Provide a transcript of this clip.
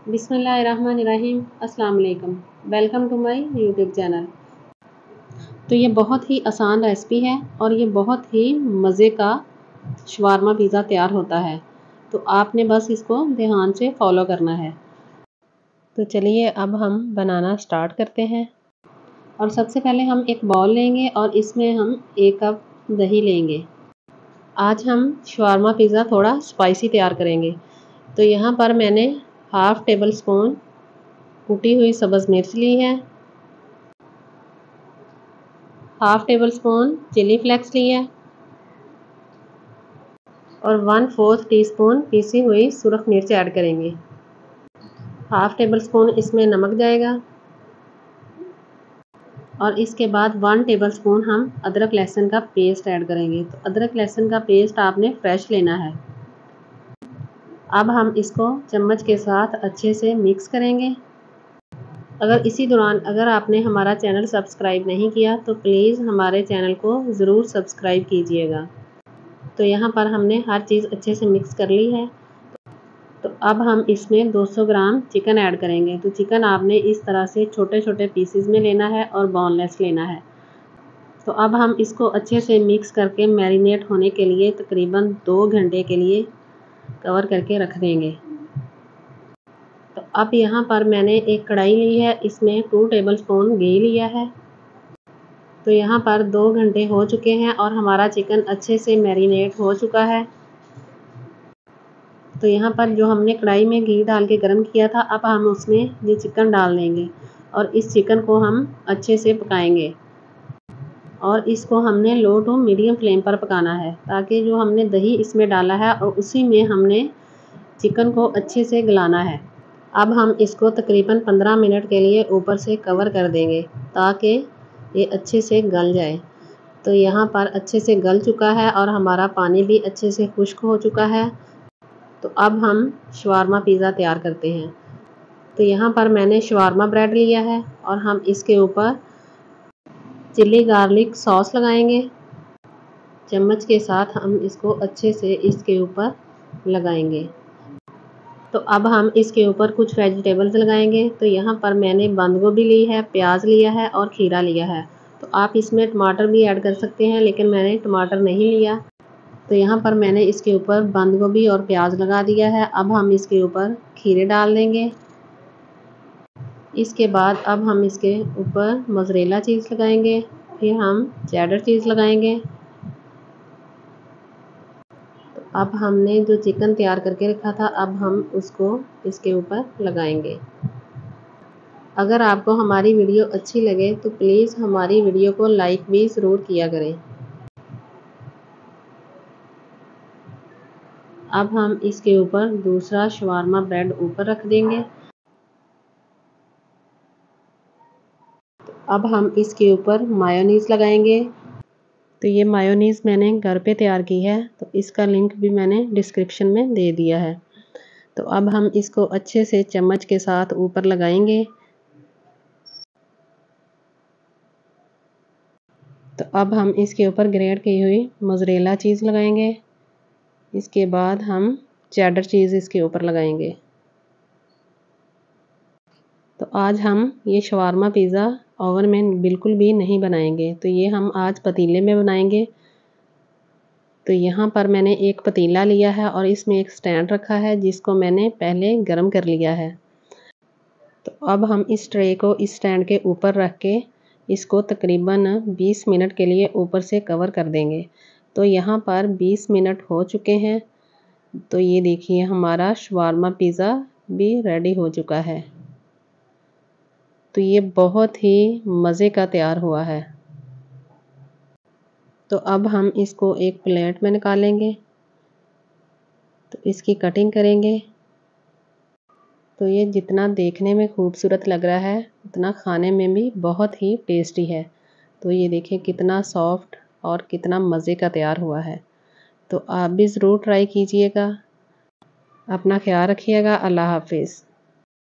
बिस्मिल्लाहिर्रहमानिर्रहीम। अस्सलाम वालेकुम। Welcome to my YouTube channel. तो ये बहुत ही आसान रेसिपी है और ये बहुत ही मज़े का शवारमा पिज़्ज़ा तैयार होता है। तो आपने बस इसको ध्यान से फॉलो करना है। तो चलिए अब हम बनाना स्टार्ट करते हैं। और सबसे पहले हम एक बाउल लेंगे और इसमें हम 1 कप दही लेंगे। आज हम शवारमा पिज़्ज़ा थोड़ा स्पाइसी तैयार करेंगे। तो यहाँ पर मैंने हाफ़ टेबल स्पून कुटी हुई सब्ज़ मिर्च ली है, half tablespoon chilli flakes ली है और 1/4 टीस्पून पीसी हुई सुरख मिर्च ऐड करेंगे। हाफ़ टेबल स्पून इसमें नमक जाएगा और इसके बाद 1 टेबल स्पून हम अदरक लहसुन का पेस्ट ऐड करेंगे। तो अदरक लहसुन का पेस्ट आपने फ्रेश लेना है। अब हम इसको चम्मच के साथ अच्छे से मिक्स करेंगे। अगर इसी दौरान अगर आपने हमारा चैनल सब्सक्राइब नहीं किया तो प्लीज़ हमारे चैनल को ज़रूर सब्सक्राइब कीजिएगा। तो यहाँ पर हमने हर चीज़ अच्छे से मिक्स कर ली है। तो अब हम इसमें 200 ग्राम चिकन ऐड करेंगे। तो चिकन आपने इस तरह से छोटे छोटे पीसेस में लेना है और बोनलेस लेना है। तो अब हम इसको अच्छे से मिक्स करके मैरिनेट होने के लिए तकरीबन 2 घंटे के लिए कवर करके रख देंगे। तो अब यहाँ पर मैंने एक कढ़ाई ली है, इसमें 2 टेबल स्पून घी लिया है। तो यहाँ पर 2 घंटे हो चुके हैं और हमारा चिकन अच्छे से मैरिनेट हो चुका है। तो यहाँ पर जो हमने कढ़ाई में घी डाल के गर्म किया था, अब हम उसमें ये चिकन डाल देंगे और इस चिकन को हम अच्छे से पकाएंगे। और इसको हमने लो टू मीडियम फ्लेम पर पकाना है, ताकि जो हमने दही इसमें डाला है और उसी में हमने चिकन को अच्छे से गलाना है। अब हम इसको तकरीबन 15 मिनट के लिए ऊपर से कवर कर देंगे, ताकि ये अच्छे से गल जाए। तो यहाँ पर अच्छे से गल चुका है और हमारा पानी भी अच्छे से खुश्क हो चुका है। तो अब हम शवारमा पिज़्ज़ा तैयार करते हैं। तो यहाँ पर मैंने शवारमा ब्रेड लिया है और हम इसके ऊपर चिली गार्लिक सॉस लगाएंगे। चम्मच के साथ हम इसको अच्छे से इसके ऊपर लगाएंगे। तो अब हम इसके ऊपर कुछ वेजिटेबल्स लगाएंगे। तो यहाँ पर मैंने बंद गोभी ली है, प्याज लिया है और खीरा लिया है। तो आप इसमें टमाटर भी ऐड कर सकते हैं, लेकिन मैंने टमाटर नहीं लिया। तो यहाँ पर मैंने इसके ऊपर बंद गोभी और प्याज लगा दिया है। अब हम इसके ऊपर खीरे डाल देंगे। इसके बाद अब हम इसके ऊपर मोज़रेला चीज़ लगाएंगे, फिर हम चेडर चीज़ लगाएंगे। तो अब हमने जो चिकन तैयार करके रखा था, अब हम उसको इसके ऊपर लगाएंगे। अगर आपको हमारी वीडियो अच्छी लगे तो प्लीज़ हमारी वीडियो को लाइक भी ज़रूर किया करें। अब हम इसके ऊपर दूसरा शवारमा ब्रेड ऊपर रख देंगे। तो अब हम इसके ऊपर मायोनीज़ लगाएंगे। तो ये मायोनीज़ मैंने घर पे तैयार की है, तो इसका लिंक भी मैंने डिस्क्रिप्शन में दे दिया है। तो अब हम इसको अच्छे से चम्मच के साथ ऊपर लगाएंगे। तो अब हम इसके ऊपर ग्रेट की हुई मोज़रेला चीज़ लगाएंगे। इसके बाद हम चेडर चीज़ इसके ऊपर लगाएंगे। तो आज हम ये शवारमा पिज़्ज़ा ओवन में बिल्कुल भी नहीं बनाएंगे, तो ये हम आज पतीले में बनाएंगे। तो यहाँ पर मैंने एक पतीला लिया है और इसमें एक स्टैंड रखा है, जिसको मैंने पहले गरम कर लिया है। तो अब हम इस ट्रे को इस स्टैंड के ऊपर रख के इसको तकरीबन 20 मिनट के लिए ऊपर से कवर कर देंगे। तो यहाँ पर 20 मिनट हो चुके हैं। तो ये देखिए हमारा शवारमा पिज़्ज़ा भी रेडी हो चुका है। तो ये बहुत ही मज़े का तैयार हुआ है। तो अब हम इसको एक प्लेट में निकालेंगे। तो इसकी कटिंग करेंगे। तो ये जितना देखने में खूबसूरत लग रहा है, उतना खाने में भी बहुत ही टेस्टी है। तो ये देखें कितना सॉफ्ट और कितना मज़े का तैयार हुआ है। तो आप भी ज़रूर ट्राई कीजिएगा। अपना ख्याल रखिएगा। अल्लाह हाफ़िज़।